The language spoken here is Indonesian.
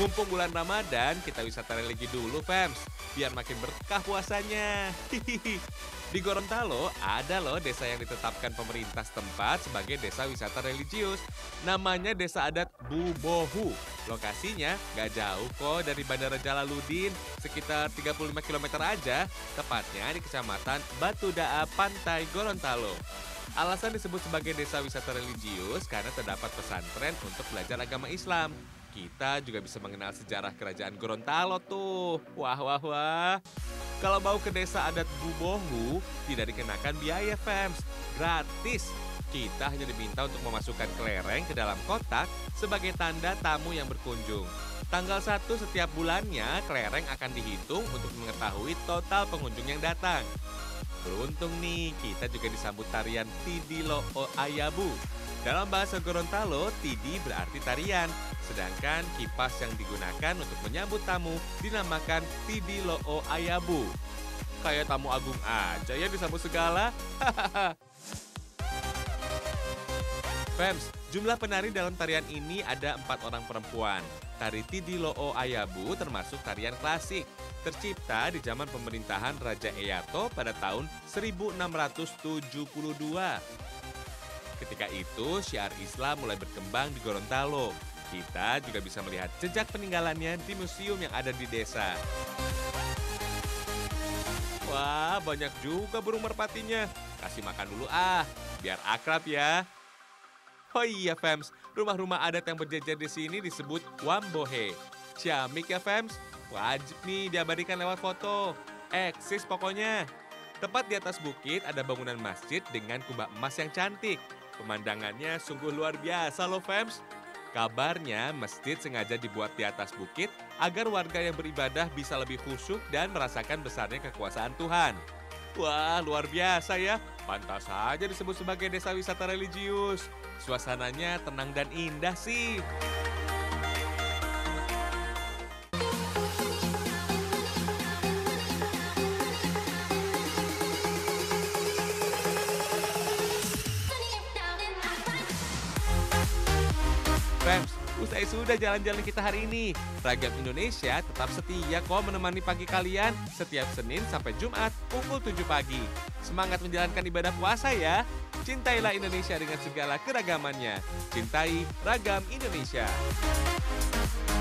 Mumpung bulan Ramadan, kita wisata religi dulu, Fems. Biar makin berkah puasanya. Hihihi. Di Gorontalo, ada loh desa yang ditetapkan pemerintah setempat sebagai desa wisata religius. Namanya Desa Adat Bubohu. Lokasinya gak jauh kok dari Bandara Jalaluddin, sekitar 35 km aja, tepatnya di Kecamatan Batu Daa, Pantai Gorontalo. Alasan disebut sebagai desa wisata religius karena terdapat pesantren untuk belajar agama Islam. Kita juga bisa mengenal sejarah kerajaan Gorontalo tuh. Wah, wah, wah. Kalau mau ke desa adat Bubohu, tidak dikenakan biaya, Fems. Gratis. Kita hanya diminta untuk memasukkan kelereng ke dalam kotak sebagai tanda tamu yang berkunjung. Tanggal 1 setiap bulannya, kelereng akan dihitung untuk mengetahui total pengunjung yang datang. Beruntung nih, kita juga disambut tarian Tidi Lo'o Ayabu. Dalam bahasa Gorontalo, Tidi berarti tarian, sedangkan kipas yang digunakan untuk menyambut tamu dinamakan Tidi Lo'o Ayabu. Kayak tamu agung aja ya disambut segala. Fems, jumlah penari dalam tarian ini ada 4 orang perempuan. Tari Tidi Lo'o Ayabu termasuk tarian klasik, tercipta di zaman pemerintahan Raja Eyato pada tahun 1672. Ketika itu, syiar Islam mulai berkembang di Gorontalo. Kita juga bisa melihat jejak peninggalannya di museum yang ada di desa. Wah, banyak juga burung merpatinya. Kasih makan dulu biar akrab ya. Oh iya, Fems, rumah-rumah adat yang berjejer di sini disebut Wambohe. Ciamik ya, Fems. Wajib nih diabadikan lewat foto. Eksis pokoknya. Tepat di atas bukit ada bangunan masjid dengan kubah emas yang cantik. Pemandangannya sungguh luar biasa loh, Fems. Kabarnya masjid sengaja dibuat di atas bukit agar warga yang beribadah bisa lebih khusyuk dan merasakan besarnya kekuasaan Tuhan. Wah, luar biasa ya. Pantas saja disebut sebagai desa wisata religius. Suasananya tenang dan indah sih. Fems, usai sudah jalan-jalan kita hari ini. Ragam Indonesia tetap setia kok menemani pagi kalian setiap Senin sampai Jumat pukul 7 pagi. Semangat menjalankan ibadah puasa ya. Cintailah Indonesia dengan segala keragamannya. Cintai Ragam Indonesia.